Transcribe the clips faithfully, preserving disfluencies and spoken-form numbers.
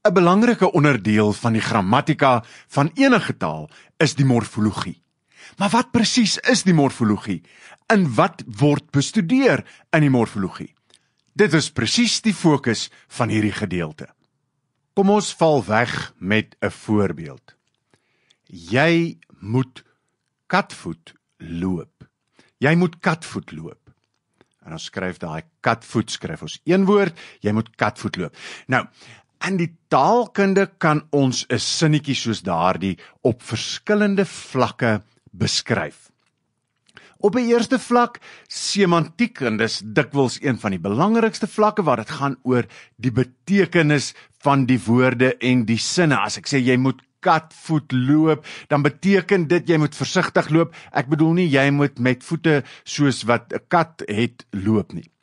'n belangrike onderdeel van die grammatika van enige taal is die morfologie. Maar wat presies is die morfologie? En wat word bestudeer in die morfologie? Dit is presies die fokus van hierdie gedeelte. Kom ons val weg met 'n voorbeeld. Jy moet katvoet loop. Jy moet katvoet loop. En ons skryf daai katvoet, skryf ons een woord, jy moet katvoet loop. Nou, in die taalkunde kan ons 'n sinnetjie soos daardie op verskillende vlakke beskryf. Op 'n eerste vlak, semantiek, en dis dikwels een van die belangrikste vlakke waar dit gaan oor die betekenis van die woorde en die sinne. As ek sê jy moet katvoet loop, dan beteken dit jy moet versigtig loop. Ek bedoel nie jy moet met voete soos wat 'n kat het loop nie.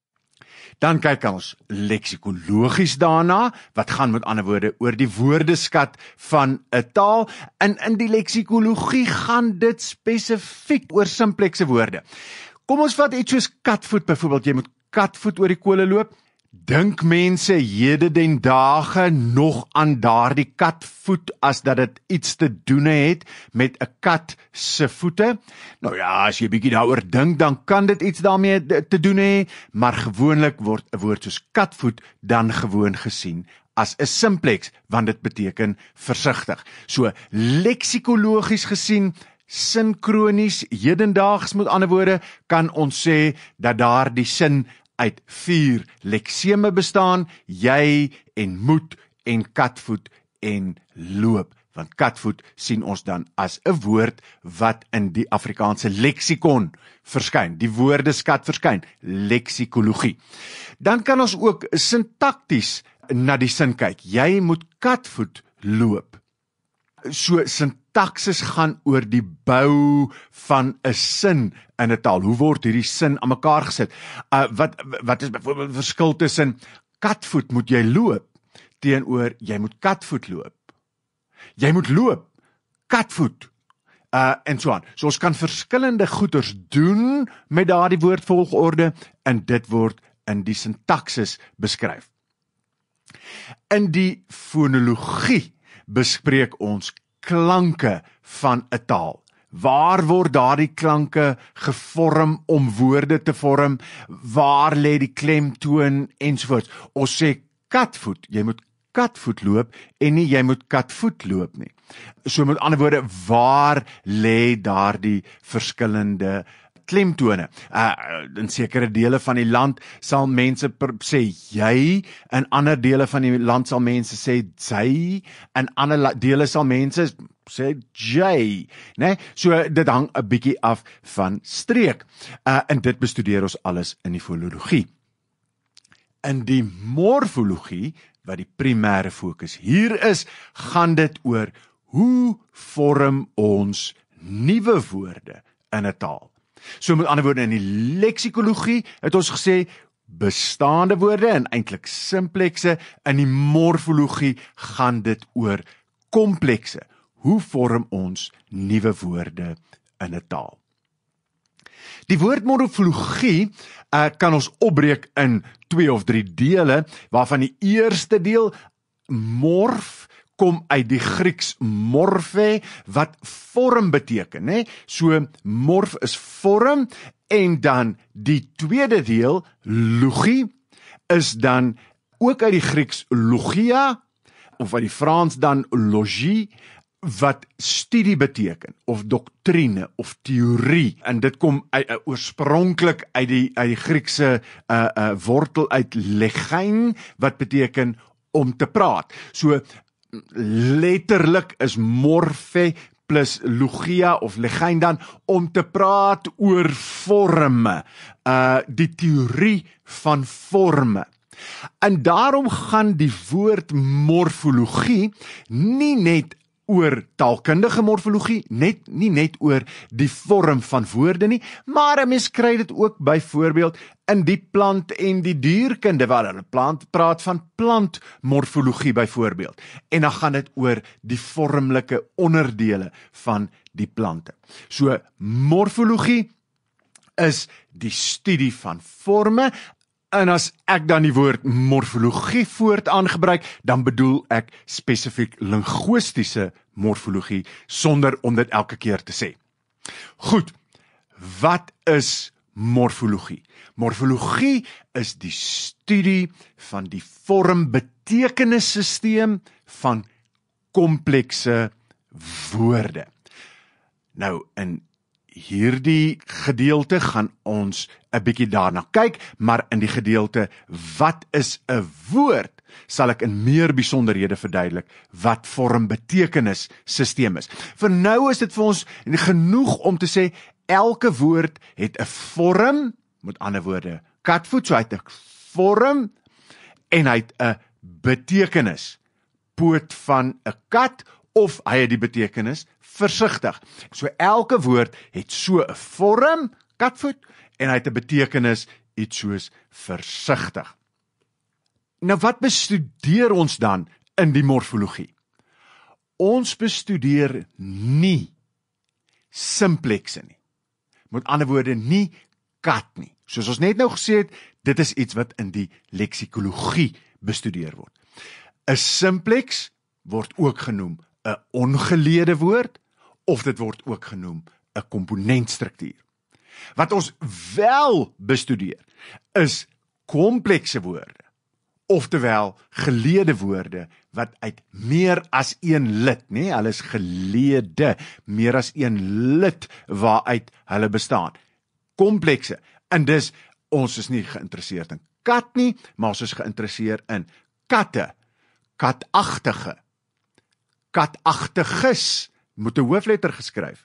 Dan kyk ons leksikologies daarna, wat gaan met ander woorde oor die woordeskat van 'n taal. En in die leksikologie gaan dit spesifiek oor simplekse woorde. Kom ons vat iets soos katvoet byvoorbeeld, jy moet katvoet oor die kole loop. Dink mense hede den dae nog aan daardie katvoet as dat dit iets te doen het met 'n kat se voete? Nou ja, as jy bietjie daaroor dink, dan kan dit iets daarmee te doen hê, maar gewoonlik word 'n woord soos katvoet dan gewoon gesien as 'n simpleks, want dit beteken versigtig. So leksikologies gesien, sinkronies, hedendaags met ander woorde, kan ons sê dat daar die sin uit vier lekseme bestaan, jy en moet en katvoet en loop. Want katvoet sien ons dan as 'n woord wat in die Afrikaanse leksikon verskyn, die woordeskat verskyn, leksikologie. Dan kan ons ook sintakties na die sin kyk, jy moet katvoet loop. So sintaksis gaan oor die bou van 'n sin in 'n taal. Hoe word hierdie sin aan mekaar gesit? Uh, wat wat is byvoorbeeld die verskil tussen katvoet moet jy loop teenoor jy moet katvoet loop? Jy moet loop, katvoet, uh, en so aan. So ons kan verskillende goeders doen met daardie woordvolgorde en dit word in die sintaksis beskryf. In die fonologie bespreek ons klanke van 'n taal. Waar word daardie klanke gevorm om woorde te vorm? Waar lê die klemtoon ensovoorts? Ons sê katvoet, jy moet katvoet loop en nie jy moet katvoet loop nie. So met ander woorde, waar lê daardie verskillende klemtone? Uh, in sekere dele van die land sal mense sê jy, in ander dele van die land sal mense sê sy, in ander dele sal mense sê jy, né? So dit hang 'n bietjie af van streek. Uh, en dit bestudeer ons alles in die fonologie. In die morfologie, wat die primêre fokus hier is, gaan dit oor hoe vorm ons nuwe woorde in 'n taal. So met ander woorde, in die leksikologie het ons gesê bestaande woorde en eintlik simplekse. In die morfologie gaan dit oor komplekse. Hoe vorm ons nuwe woorde in 'n taal? Die woord morfologie uh, kan ons opbreek in twee of drie dele, waarvan die eerste deel, morf, kom uit die Grieks morphe, wat vorm beteken, né? So morf is vorm, en dan die tweede deel, logie, is dan ook uit die Grieks logia, of uit die Frans dan logie, wat studie beteken, of doktrine, of theorie, en dit kom uit, uh, oorspronklik uit die, uit die Griekse uh, uh, wortel uit legein, wat beteken om te praat. So letterlik is morphe plus logia of legein dan om te praat oor vorme, uh, die theorie van vorme. En daarom gaan die woord morfologie nie net oor taalkundige morfologie, net nie net oor die vorm van woorde nie, maar 'n mens kry dit ook byvoorbeeld in die plant en die dierkunde, waar hulle plant praat van plantmorfologie byvoorbeeld. En dan gaan dit oor die vormlike onderdele van die plante. So morfologie is die studie van forme, En as ek dan die woord morfologie voortaan gebruik, dan bedoel ek spesifiek linguistiese morfologie, sonder om dit elke keer te sê. Goed, wat is morfologie? Morfologie is die studie van die vorm-betekenissysteem van komplekse woorde. Nou, in hierdie gedeelte gaan ons 'n bietjie daarna kyk, maar in die gedeelte wat is 'n woord, sal ek in meer besonderhede verduidelik wat vorm-betekenissysteem is. Vir nou is dit vir ons genoeg om te sê elke woord het 'n vorm, met ander woorde, katvoet, so hy het 'n vorm en hy het 'n betekenis, poot van 'n kat, of hy het die betekenis versigtig. So elke woord het so 'n vorm, katvoet, en hy het 'n betekenis, iets soos versigtig. Nou wat bestudeer ons dan in die morfologie? Ons bestudeer nie simplekse nie. Met ander woorde, nie kat nie. Soos ons net nou gesê het, dit is iets wat in die leksikologie bestudeer word. 'n Simpleks word ook genoem 'n ongeleede woord, of dit word ook genoem 'n komponentstruktuur. Wat ons wel bestudeer, is komplekse woorde, oftewel geleede woorde, wat uit meer as een lid, nee, hulle is geleede, meer as een lid waaruit hulle bestaan. Komplekse, en dus, ons is nie geïnteresseerd in kat nie, maar ons is geïnteresseerd in katte, katagtige, katagtiges, met 'n hoofletter geskryf.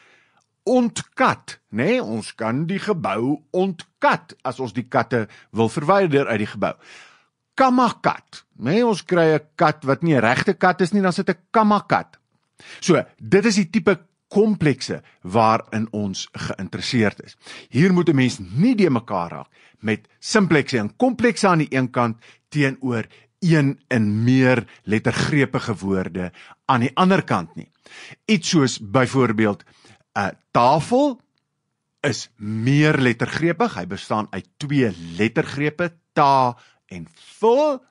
Ontkat, nee, ons kan die gebou ontkat, as ons die katte wil verwyder uit die gebou. Kammakat, nee, ons kry 'n kat wat nie 'n regte kat is nie, dan sit 'n kammakat. So, dit is die tipe komplekse waarin ons geïnteresseerd is. Hier moet 'n mens nie de mekaar raak met simplekse en komplekse aan die een kant teenoor een en meer lettergrepige woorde aan die ander kant nie. Iets soos byvoorbeeld 'n tafel is meer lettergrepig, hy bestaan uit twee lettergrepe, ta en vol,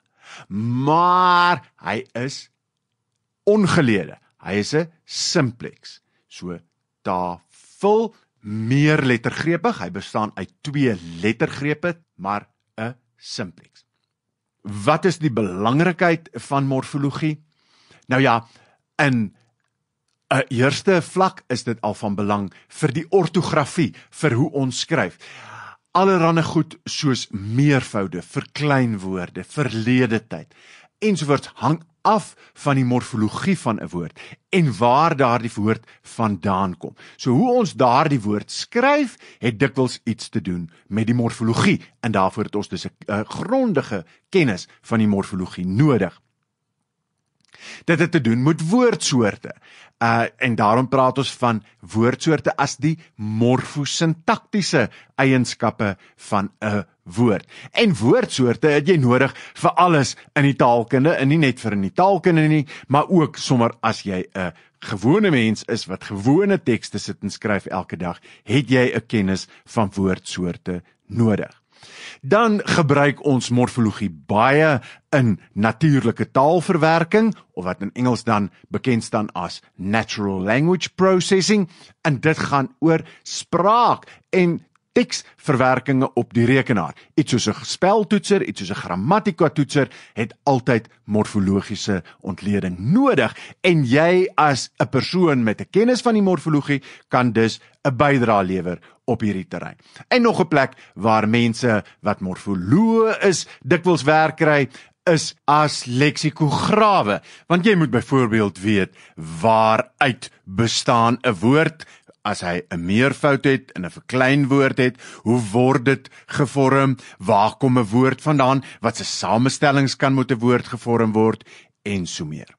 maar hy is ongeleede. Hy is 'n simplex. So tafel, meer lettergrepig, hy bestaan uit twee lettergrepe, maar 'n simplex. Wat is die belangrikheid van morfologie? Nou ja, in 'n eerste vlak is dit al van belang vir die ortografie, vir hoe ons skryf. Allerhande goed soos meervoude, verkleinwoorde, verlede tyd, ensovoorts hang af van die morfologie van 'n woord en waar daardie woord vandaan kom. So hoe ons daardie woord skryf, het dikwels iets te doen met die morfologie, en daarvoor het ons dus 'n grondige kennis van die morfologie nodig. Dit het te doen met woordsoorte, uh, en daarom praat ons van woordsoorte as die morfosintaktiese eienskappe van 'n woord. En woordsoorte het jy nodig vir alles in die taalkunde, en nie net vir in die taalkunde nie, maar ook sommer as jy 'n gewone mens is wat gewone tekste sit en skryf elke dag, het jy 'n kennis van woordsoorte nodig. Dan gebruik ons morfologie baie in natuurlike taalverwerking, of wat in Engels dan bekend staan as natural language processing, en dit gaan oor spraak en teksverwerkinge op die rekenaar. Iets soos 'n speltoetser, iets soos 'n grammatika-toetser, het altyd morfologiese ontleding nodig, en jy as 'n persoon met 'n kennis van die morfologie kan dus 'n bydrae lewer op hierdie terrein. En nog 'n plek waar mense wat morfoloë is, dikwels werk kry, is as leksikograwe, want jy moet byvoorbeeld weet waaruit bestaan 'n woord. As hy 'n meervoud het en 'n verkleinwoord het, hoe word dit gevorm? Waar kom 'n woord vandaan? Wat se samestellings kan met 'n woord gevorm word? En so meer.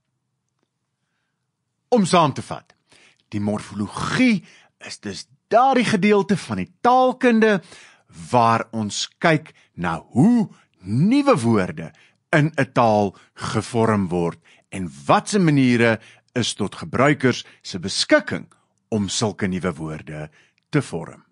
Om saam te vat, die morfologie is dus daardie gedeelte van die taalkunde waar ons kyk na hoe nuwe woorde in 'n taal gevorm word en watse maniere is tot gebruikers se beskikking om sulke nuwe woorde te vorm.